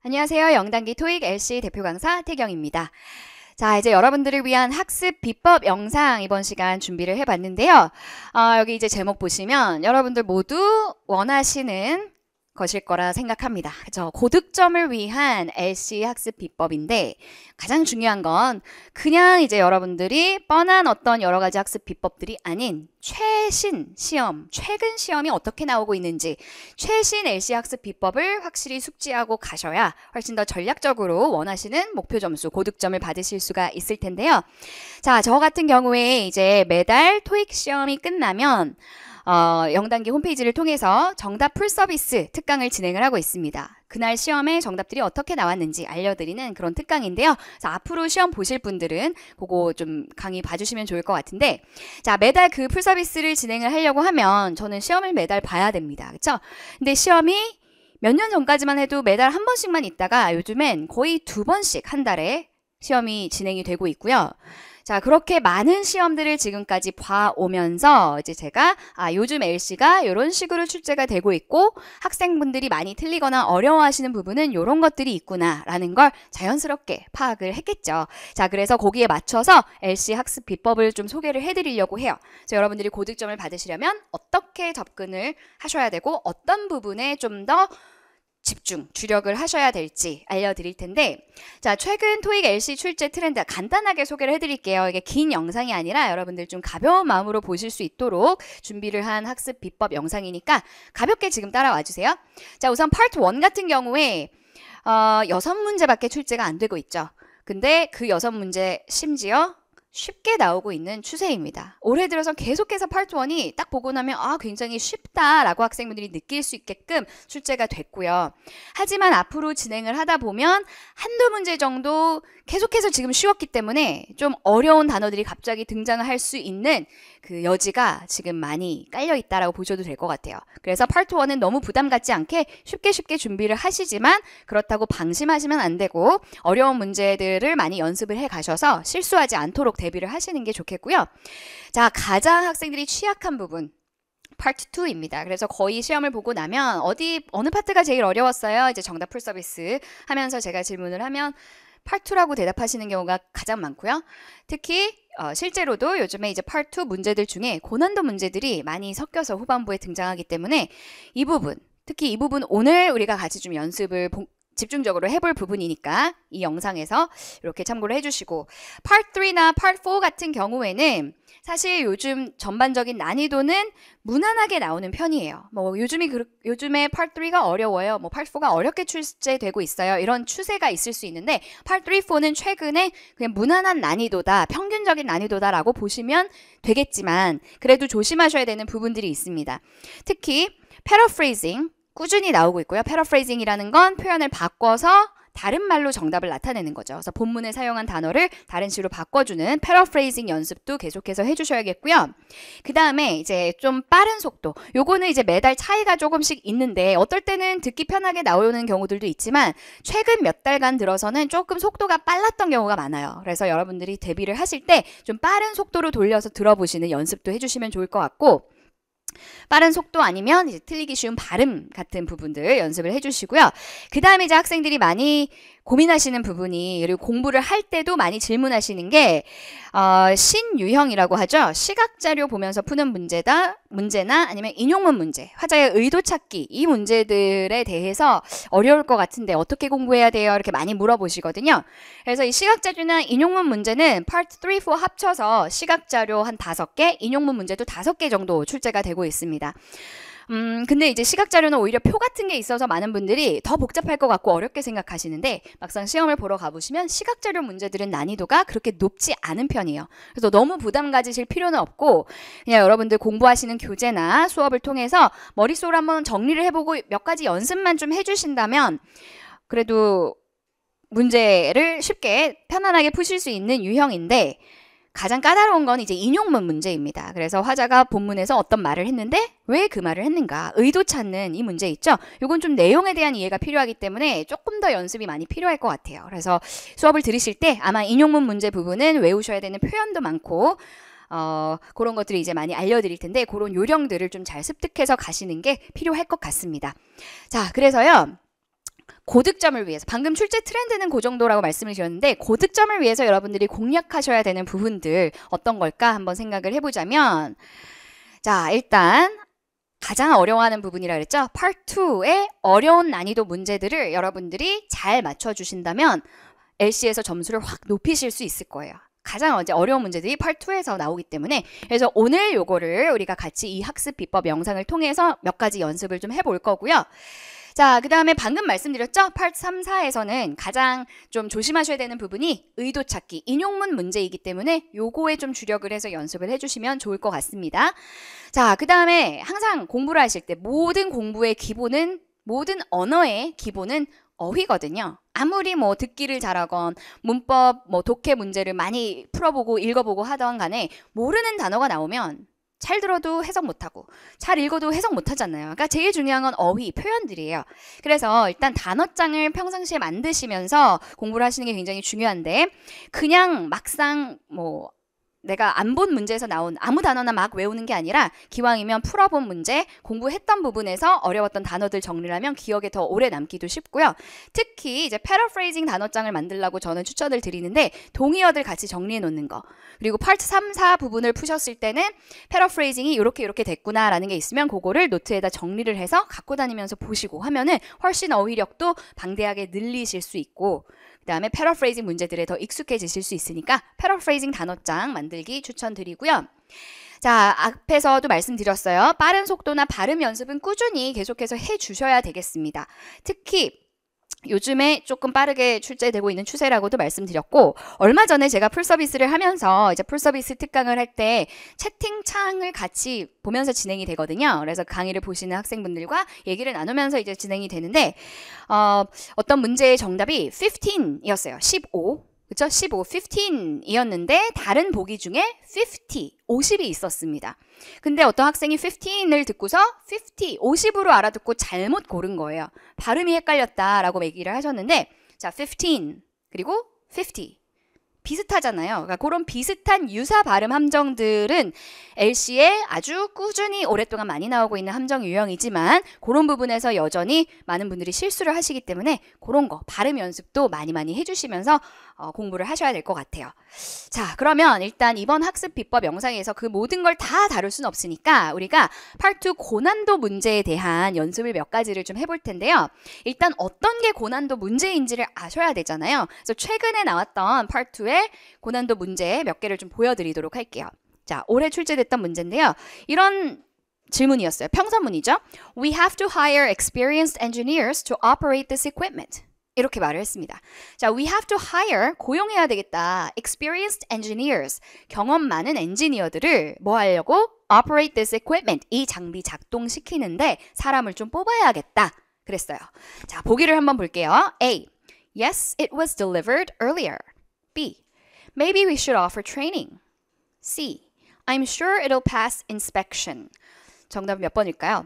안녕하세요. 영단기 토익 LC 대표 강사 태경입니다. 자, 이제 여러분들을 위한 학습 비법 영상 이번 시간 준비를 해봤는데요. 여기 이제 제목 보시면 여러분들 모두 원하시는 것일 거라 생각합니다. 그죠? 고득점을 위한 LC 학습 비법인데 가장 중요한 건 그냥 이제 여러분들이 뻔한 어떤 여러 가지 학습 비법들이 아닌 최신 시험, 최근 시험이 어떻게 나오고 있는지 최신 LC 학습 비법을 확실히 숙지하고 가셔야 훨씬 더 전략적으로 원하시는 목표 점수, 고득점을 받으실 수가 있을 텐데요. 자, 저 같은 경우에 이제 매달 토익 시험이 끝나면 영단기 홈페이지를 통해서 정답 풀 서비스 특강을 진행을 하고 있습니다. 그날 시험에 정답들이 어떻게 나왔는지 알려드리는 그런 특강인데요. 자, 앞으로 시험 보실 분들은 그거 좀 강의 봐주시면 좋을 것 같은데, 자, 매달 그 풀 서비스를 진행을 하려고 하면 저는 시험을 매달 봐야 됩니다. 그쵸? 근데 시험이 몇 년 전까지만 해도 매달 한 번씩만 있다가 요즘엔 거의 2번씩 한 달에 시험이 진행이 되고 있고요. 자, 그렇게 많은 시험들을 지금까지 봐오면서 이제 제가 요즘 LC가 이런 식으로 출제가 되고 있고 학생분들이 많이 틀리거나 어려워하시는 부분은 이런 것들이 있구나라는 걸 자연스럽게 파악을 했겠죠. 자, 그래서 거기에 맞춰서 LC 학습 비법을 좀 소개를 해드리려고 해요. 그래서 여러분들이 고득점을 받으시려면 어떻게 접근을 하셔야 되고 어떤 부분에 좀 더 집중, 주력을 하셔야 될지 알려드릴 텐데, 자, 최근 토익 LC 출제 트렌드 간단하게 소개를 해드릴게요. 이게 긴 영상이 아니라 여러분들 좀 가벼운 마음으로 보실 수 있도록 준비를 한 학습 비법 영상이니까 가볍게 지금 따라와 주세요. 자, 우선 파트 1 같은 경우에 6문제밖에 출제가 안 되고 있죠. 근데 그 6문제 심지어 쉽게 나오고 있는 추세입니다. 올해 들어서 계속해서 파트 1이 딱 보고 나면 굉장히 쉽다라고 학생분들이 느낄 수 있게끔 출제가 됐고요. 하지만 앞으로 진행을 하다 보면 한두 문제 정도 계속해서 지금 쉬웠기 때문에 좀 어려운 단어들이 갑자기 등장을 할 수 있는 그 여지가 지금 많이 깔려 있다라고 보셔도 될 것 같아요. 그래서 파트 1은 너무 부담 갖지 않게 쉽게 준비를 하시지만 그렇다고 방심하시면 안 되고 어려운 문제들을 많이 연습을 해 가셔서 실수하지 않도록 대비를 하시는 게 좋겠고요. 자, 가장 학생들이 취약한 부분 파트 2입니다. 그래서 거의 시험을 보고 나면 어느 파트가 제일 어려웠어요? 이제 정답 풀 서비스 하면서 제가 질문을 하면 파트 2라고 대답하시는 경우가 가장 많고요. 특히 실제로도 요즘에 이제 파트 2 문제들 중에 고난도 문제들이 많이 섞여서 후반부에 등장하기 때문에 이 부분, 특히 이 부분 오늘 우리가 같이 좀 연습을 집중적으로 해볼 부분이니까 이 영상에서 이렇게 참고를 해주시고, 파트 3나 파트 4 같은 경우에는 사실 요즘 전반적인 난이도는 무난하게 나오는 편이에요. 뭐 요즘에 파트 3가 어려워요. 뭐 파트 4가 어렵게 출제되고 있어요. 이런 추세가 있을 수 있는데 파트 3, 4는 최근에 그냥 무난한 난이도다, 평균적인 난이도다라고 보시면 되겠지만 그래도 조심하셔야 되는 부분들이 있습니다. 특히 패러프레이징 꾸준히 나오고 있고요. 패러프레이징이라는 건 표현을 바꿔서 다른 말로 정답을 나타내는 거죠. 그래서 본문에 사용한 단어를 다른 식으로 바꿔주는 패러프레이징 연습도 계속해서 해주셔야겠고요. 그 다음에 이제 좀 빠른 속도. 요거는 이제 매달 차이가 조금씩 있는데 어떨 때는 듣기 편하게 나오는 경우들도 있지만 최근 몇 달간 들어서는 조금 속도가 빨랐던 경우가 많아요. 그래서 여러분들이 대비를 하실 때 좀 빠른 속도로 돌려서 들어보시는 연습도 해주시면 좋을 것 같고, 빠른 속도 아니면 이제 틀리기 쉬운 발음 같은 부분들 연습을 해주시고요. 그 다음에 이제 학생들이 많이 고민하시는 부분이, 그리고 공부를 할 때도 많이 질문하시는 게 신유형이라고 하죠. 시각자료 보면서 푸는 문제나 아니면 인용문 문제, 화자의 의도 찾기, 이 문제들에 대해서 어려울 것 같은데 어떻게 공부해야 돼요? 이렇게 많이 물어보시거든요. 그래서 이 시각자료나 인용문 문제는 파트 3, 4 합쳐서 시각자료 한 5개, 인용문 문제도 5개 정도 출제가 되고 있습니다. 근데 이제 시각자료는 오히려 표 같은 게 있어서 많은 분들이 더 복잡할 것 같고 어렵게 생각하시는데 막상 시험을 보러 가보시면 시각자료 문제들은 난이도가 그렇게 높지 않은 편이에요. 그래서 너무 부담 가지실 필요는 없고 그냥 여러분들 공부하시는 교재나 수업을 통해서 머릿속으로 한번 정리를 해보고 몇 가지 연습만 좀 해주신다면 그래도 문제를 쉽게 편안하게 푸실 수 있는 유형인데, 가장 까다로운 건 이제 인용문 문제입니다. 그래서 화자가 본문에서 어떤 말을 했는데 왜 그 말을 했는가, 의도 찾는 이 문제 있죠. 이건 좀 내용에 대한 이해가 필요하기 때문에 조금 더 연습이 많이 필요할 것 같아요. 그래서 수업을 들으실 때 아마 인용문 문제 부분은 외우셔야 되는 표현도 많고 그런 것들을 이제 많이 알려드릴 텐데 그런 요령들을 좀 잘 습득해서 가시는 게 필요할 것 같습니다. 자, 그래서요. 고득점을 위해서 방금 출제 트렌드는 그 정도라고 말씀을 드렸는데 고득점을 위해서 여러분들이 공략하셔야 되는 부분들 어떤 걸까 한번 생각을 해보자면 자 일단 가장 어려워하는 부분이라 그랬죠. Part 2의 어려운 난이도 문제들을 여러분들이 잘 맞춰주신다면 LC에서 점수를 확 높이실 수 있을 거예요. 가장 어려운 문제들이 Part 2에서 나오기 때문에 그래서 오늘 요거를 우리가 같이 이 학습 비법 영상을 통해서 몇 가지 연습을 좀 해볼 거고요. 자, 그 다음에 방금 말씀드렸죠? Part 3, 4에서는 가장 좀 조심하셔야 되는 부분이 의도 찾기, 인용문 문제이기 때문에 요거에 좀 주력을 해서 연습을 해주시면 좋을 것 같습니다. 자, 그 다음에 항상 공부를 하실 때 모든 공부의 기본은, 모든 언어의 기본은 어휘거든요. 아무리 뭐 듣기를 잘하건 문법, 뭐 독해 문제를 많이 풀어보고 읽어보고 하던 간에 모르는 단어가 나오면 잘 들어도 해석 못하고 잘 읽어도 해석 못하잖아요. 그러니까 제일 중요한 건 어휘, 표현들이에요. 그래서 일단 단어장을 평상시에 만드시면서 공부를 하시는 게 굉장히 중요한데 그냥 막상 뭐 내가 안 본 문제에서 나온 아무 단어나 막 외우는 게 아니라 기왕이면 풀어본 문제, 공부했던 부분에서 어려웠던 단어들 정리를 하면 기억에 더 오래 남기도 쉽고요. 특히 이제 패러프레이징 단어장을 만들라고 저는 추천을 드리는데 동의어들 같이 정리해 놓는 거. 그리고 파트 3, 4 부분을 푸셨을 때는 패러프레이징이 이렇게 됐구나라는 게 있으면 그거를 노트에다 정리를 해서 갖고 다니면서 보시고 하면은 훨씬 어휘력도 방대하게 늘리실 수 있고 그 다음에 패러프레이징 문제들에 더 익숙해지실 수 있으니까 패러프레이징 단어장 만들기 추천드리고요. 자, 앞에서도 말씀드렸어요. 빠른 속도나 발음 연습은 꾸준히 계속해서 해주셔야 되겠습니다. 특히 요즘에 조금 빠르게 출제되고 있는 추세라고도 말씀드렸고 얼마 전에 제가 풀서비스를 하면서 이제 풀서비스 특강을 할 때 채팅창을 같이 보면서 진행이 되거든요. 그래서 강의를 보시는 학생분들과 얘기를 나누면서 이제 진행이 되는데 어떤 문제의 정답이 15이었어요. 15. 그쵸? 15이었는데 다른 보기 중에 50이 있었습니다. 근데 어떤 학생이 15을 듣고서 50으로 알아듣고 잘못 고른 거예요. 발음이 헷갈렸다라고 얘기를 하셨는데 자, 15 그리고 50 비슷하잖아요. 그러니까 그런 비슷한 유사 발음 함정들은 LC에 아주 꾸준히 오랫동안 많이 나오고 있는 함정 유형이지만 그런 부분에서 여전히 많은 분들이 실수를 하시기 때문에 그런 거 발음 연습도 많이 해주시면서 공부를 하셔야 될 것 같아요. 자, 그러면 일단 이번 학습 비법 영상에서 그 모든 걸 다 다룰 수는 없으니까 우리가 파트 2 고난도 문제에 대한 연습을 몇 가지를 좀 해볼 텐데요. 일단 어떤 게 고난도 문제인지를 아셔야 되잖아요. 그래서 최근에 나왔던 파트 2의 고난도 문제 몇 개를 좀 보여드리도록 할게요. 자, 올해 출제됐던 문제인데요. 이런 질문이었어요. 평서문이죠. We have to hire experienced engineers to operate this equipment. 이렇게 말을 했습니다. 자, we have to hire, 고용해야 되겠다. experienced engineers, 경험 많은 엔지니어들을 뭐 하려고? operate this equipment, 이 장비 작동시키는데 사람을 좀 뽑아야겠다. 그랬어요. 자, 보기를 한번 볼게요. A. Yes, it was delivered earlier. B. Maybe we should offer training. C. I'm sure it'll pass inspection. 정답은 몇 번일까요?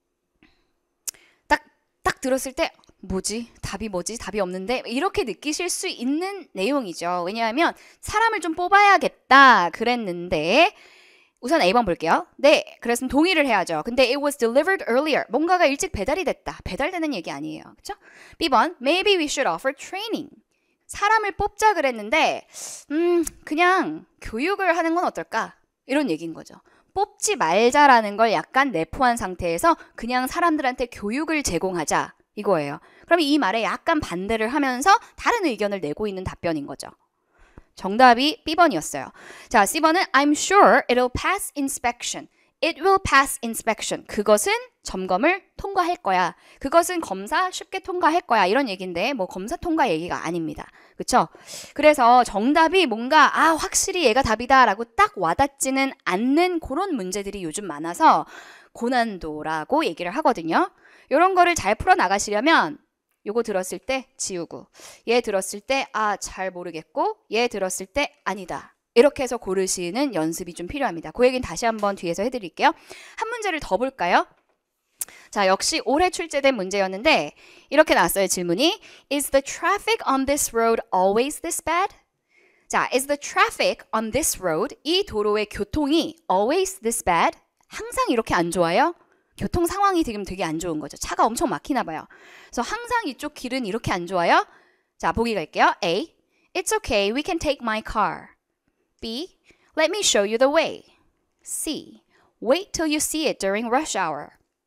딱 들었을 때 뭐지? 답이 뭐지? 답이 없는데? 이렇게 느끼실 수 있는 내용이죠. 왜냐하면 사람을 좀 뽑아야겠다 그랬는데 우선 A번 볼게요. 네, 그랬으면 동의를 해야죠. 근데 it was delivered earlier. 뭔가가 일찍 배달이 됐다. 배달되는 얘기 아니에요. 그렇죠? B번 maybe we should offer training. 사람을 뽑자 그랬는데 그냥 교육을 하는 건 어떨까? 이런 얘기인 거죠. 뽑지 말자라는 걸 약간 내포한 상태에서 그냥 사람들한테 교육을 제공하자 이거예요. 그럼 이 말에 약간 반대를 하면서 다른 의견을 내고 있는 답변인 거죠. 정답이 B번이었어요. 자, C번은 I'm sure it'll pass inspection. It will pass inspection. 그것은 점검을 통과할 거야. 그것은 검사 쉽게 통과할 거야. 이런 얘기인데 뭐 검사 통과 얘기가 아닙니다. 그쵸? 그래서 정답이 뭔가 확실히 얘가 답이다 라고 딱 와닿지는 않는 그런 문제들이 요즘 많아서 고난도라고 얘기를 하거든요. 이런 거를 잘 풀어나가시려면 요거 들었을 때 지우고 얘 들었을 때 잘 모르겠고 얘 들었을 때 아니다. 이렇게 해서 고르시는 연습이 좀 필요합니다. 그 얘기는 다시 한번 뒤에서 해드릴게요. 한 문제를 더 볼까요? 자, 역시 올해 출제된 문제였는데 이렇게 나왔어요. 질문이 Is the traffic on this road always this bad? 자, is the traffic on this road, 이 도로의 교통이 always this bad? 항상 이렇게 안 좋아요? 교통 상황이 지금 되게 안 좋은 거죠. 차가 엄청 막히나 봐요. 그래서 항상 이쪽 길은 이렇게 안 좋아요. 자, 보기 갈게요. A. It's okay. We can take my car. B. Let me show you the way. C. Wait till you see it during rush hour.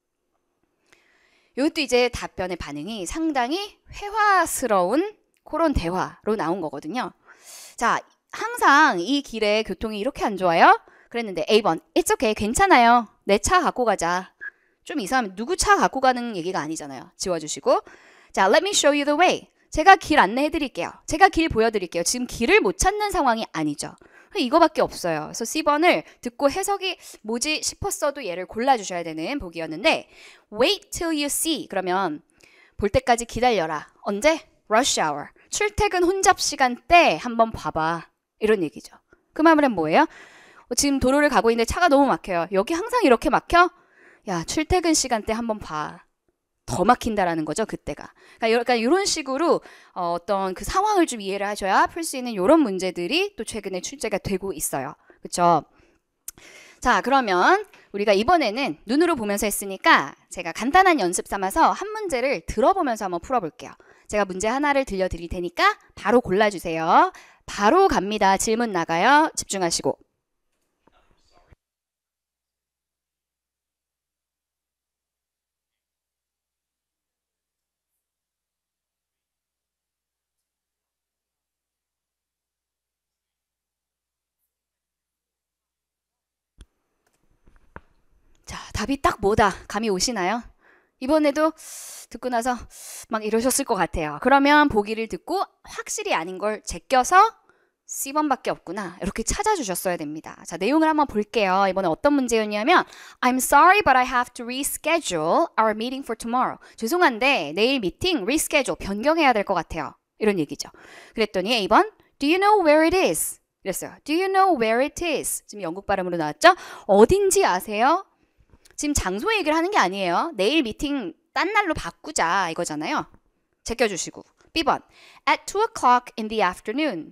이것도 이제 답변의 반응이 상당히 회화스러운 그런 대화로 나온 거거든요. 자, 항상 이 길에 교통이 이렇게 안 좋아요? 그랬는데 A번, It's okay, 괜찮아요. 내 차 갖고 가자. 좀 이상하면 누구 차 갖고 가는 얘기가 아니잖아요. 지워주시고. 자, let me show you the way. 제가 길 안내해드릴게요. 제가 길 보여드릴게요. 지금 길을 못 찾는 상황이 아니죠. 이거밖에 없어요. 그래서 C번을 듣고 해석이 뭐지 싶었어도 얘를 골라주셔야 되는 보기였는데 Wait till you see. 그러면 볼 때까지 기다려라. 언제? Rush hour. 출퇴근 혼잡 시간 때 한번 봐봐. 이런 얘기죠. 그 말은 뭐예요? 지금 도로를 가고 있는데 차가 너무 막혀요. 여기 항상 이렇게 막혀? 야, 출퇴근 시간 때 한번 봐. 더 막힌다라는 거죠, 그때가. 그러니까 이런 식으로 어떤 그 상황을 좀 이해를 하셔야 풀 수 있는 이런 문제들이 또 최근에 출제가 되고 있어요. 그렇죠? 자, 그러면 우리가 이번에는 눈으로 보면서 했으니까 제가 간단한 연습 삼아서 한 문제를 들어보면서 한번 풀어볼게요. 제가 문제 하나를 들려드릴 테니까 바로 골라주세요. 바로 갑니다. 질문 나가요. 집중하시고. 자, 답이 딱 뭐다. 감이 오시나요? 이번에도 듣고 나서 막 이러셨을 것 같아요. 그러면 보기를 듣고 확실히 아닌 걸 제껴서 C번밖에 없구나. 이렇게 찾아주셨어야 됩니다. 자, 내용을 한번 볼게요. 이번에 어떤 문제였냐면 I'm sorry but I have to reschedule our meeting for tomorrow. 죄송한데 내일 미팅 reschedule, 변경해야 될 것 같아요. 이런 얘기죠. 그랬더니 A번 Do you know where it is? 이랬어요. Do you know where it is? 지금 영국 발음으로 나왔죠? 어딘지 아세요? 지금 장소 얘기를 하는 게 아니에요. 내일 미팅 딴 날로 바꾸자 이거잖아요. 제껴주시고. B번 At 2 o'clock in the afternoon.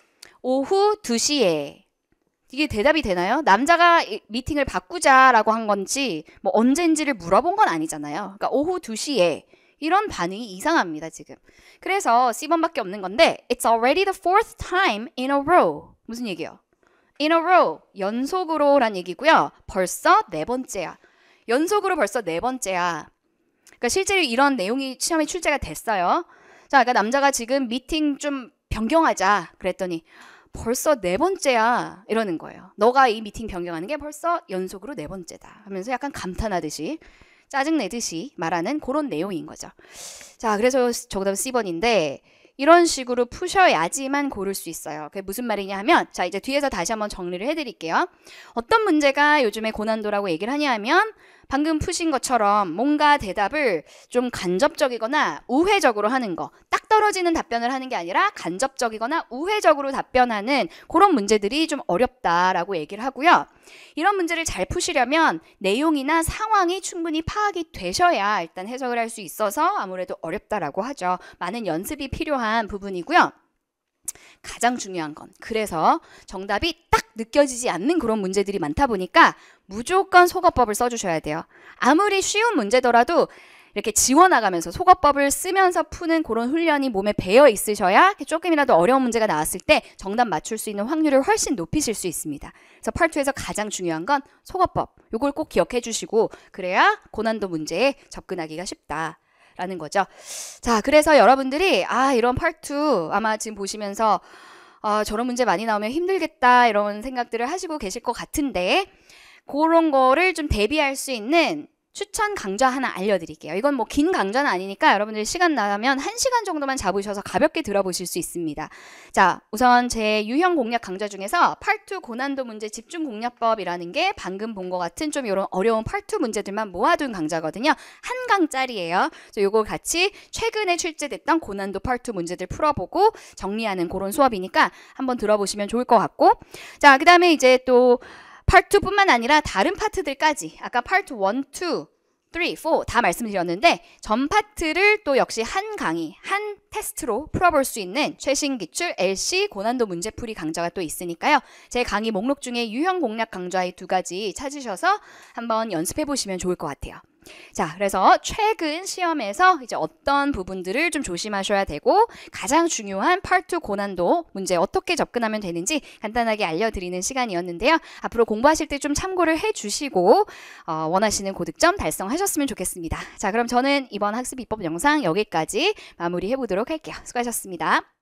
오후 2시에. 이게 대답이 되나요? 남자가 미팅을 바꾸자라고 한 건지 뭐 언젠지를 물어본 건 아니잖아요. 그러니까 오후 2시에. 이런 반응이 이상합니다, 지금. 그래서 C번밖에 없는 건데 It's already the fourth time in a row. 무슨 얘기예요? In a row. 연속으로란 얘기고요. 벌써 네 번째야. 연속으로 벌써 네 번째야. 그러니까 실제로 이런 내용이 시험에 출제가 됐어요. 자, 그러니까 남자가 지금 미팅 좀 변경하자 그랬더니 벌써 네 번째야 이러는 거예요. 너가 이 미팅 변경하는 게 벌써 연속으로 네 번째다 하면서 약간 감탄하듯이 짜증내듯이 말하는 그런 내용인 거죠. 자, 그래서 정답은 C번인데 이런 식으로 푸셔야지만 고를 수 있어요. 그게 무슨 말이냐 하면 자, 이제 뒤에서 다시 한번 정리를 해드릴게요. 어떤 문제가 요즘에 고난도라고 얘기를 하냐 하면 방금 푸신 것처럼 뭔가 대답을 좀 간접적이거나 우회적으로 하는 거. 딱 떨어지는 답변을 하는 게 아니라 간접적이거나 우회적으로 답변하는 그런 문제들이 좀 어렵다라고 얘기를 하고요. 이런 문제를 잘 푸시려면 내용이나 상황이 충분히 파악이 되셔야 일단 해석을 할 수 있어서 아무래도 어렵다라고 하죠. 많은 연습이 필요한 부분이고요. 가장 중요한 건 그래서 정답이 딱 느껴지지 않는 그런 문제들이 많다 보니까 무조건 속어법을 써주셔야 돼요. 아무리 쉬운 문제더라도 이렇게 지워나가면서 속어법을 쓰면서 푸는 그런 훈련이 몸에 배어 있으셔야 조금이라도 어려운 문제가 나왔을 때 정답 맞출 수 있는 확률을 훨씬 높이실 수 있습니다. 그래서 파트 2에서 가장 중요한 건 속어법. 요걸 꼭 기억해 주시고 그래야 고난도 문제에 접근하기가 쉽다. 라는 거죠. 자, 그래서 여러분들이 이런 파트 2 아마 지금 보시면서 저런 문제 많이 나오면 힘들겠다 이런 생각들을 하시고 계실 것 같은데 그런 거를 좀 대비할 수 있는 추천 강좌 하나 알려드릴게요. 이건 뭐 긴 강좌는 아니니까 여러분들 시간 나면 1시간 정도만 잡으셔서 가볍게 들어보실 수 있습니다. 자, 우선 제 유형 공략 강좌 중에서 파트 2 고난도 문제 집중 공략법이라는 게 방금 본 것 같은 좀 이런 어려운 파트 2 문제들만 모아둔 강좌거든요. 한 강짜리예요. 그래서 요거 같이 최근에 출제됐던 고난도 파트 2 문제들 풀어보고 정리하는 그런 수업이니까 한번 들어보시면 좋을 것 같고 자, 그 다음에 이제 또 파트 2뿐만 아니라 다른 파트들까지 아까 파트 1, 2 3, 4 다 말씀드렸는데 전 파트를 또 역시 한 강의, 한 테스트로 풀어볼 수 있는 최신 기출 LC 고난도 문제풀이 강좌가 또 있으니까요. 제 강의 목록 중에 유형 공략 강좌 이 두 가지 찾으셔서 한번 연습해 보시면 좋을 것 같아요. 자, 그래서 최근 시험에서 이제 어떤 부분들을 좀 조심하셔야 되고 가장 중요한 파트 2 고난도 문제 어떻게 접근하면 되는지 간단하게 알려드리는 시간이었는데요. 앞으로 공부하실 때 좀 참고를 해주시고 원하시는 고득점 달성하셨으면 좋겠습니다. 자, 그럼 저는 이번 학습 비법 영상 여기까지 마무리해 보도록 할게요. 수고하셨습니다.